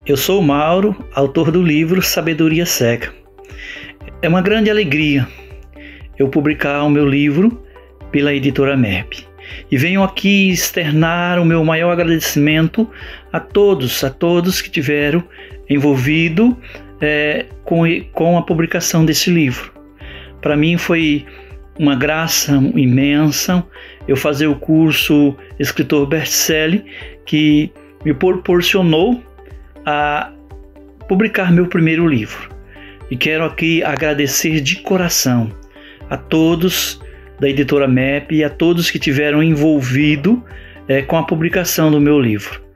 Eu sou o Mauro, autor do livro Sabedoria Cega. É uma grande alegria eu publicar o meu livro pela editora MERP. E venho aqui externar o meu maior agradecimento a todos que tiveram envolvido com a publicação desse livro. Para mim foi uma graça imensa eu fazer o curso Escritor Best-Seller, que me proporcionou a publicar meu primeiro livro. E quero aqui agradecer de coração a todos da editora MERP e a todos que tiveram envolvido com a publicação do meu livro.